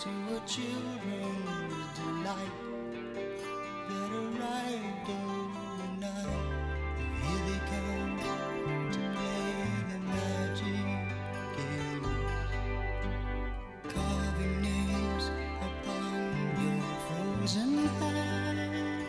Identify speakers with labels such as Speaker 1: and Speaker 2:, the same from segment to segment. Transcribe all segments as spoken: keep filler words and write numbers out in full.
Speaker 1: to a children's delight that arrived overnight. Here they come to play the magic game, carving names upon your frozen hand.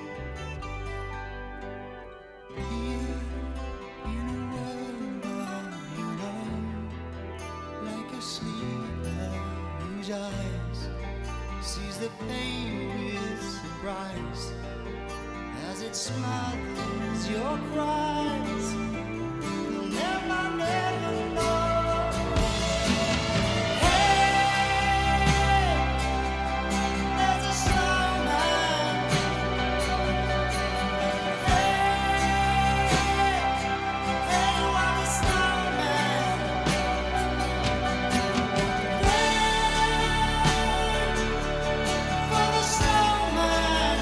Speaker 1: Here in a world of your own, like a sleeper whose eyes sees the pain with surprise as it smothers your cries. You'll never, never know. Hey, there's a snowman. Hey, hey, what a snowman. For the snowman.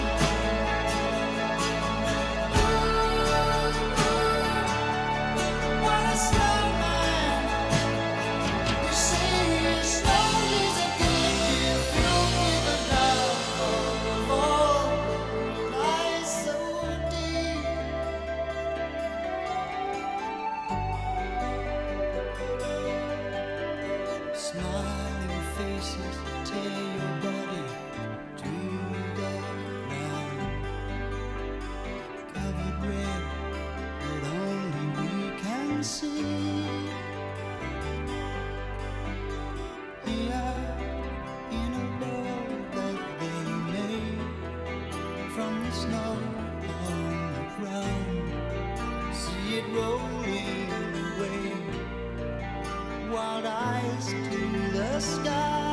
Speaker 1: What a snowman. You see, snow is a good gift filled with a love of all lies so deep. Smiling faces tear your body to the ground, covered red that only we can see. Here in a world that they made from the snow on the ground, see it rolling away, wild eyes to the sky.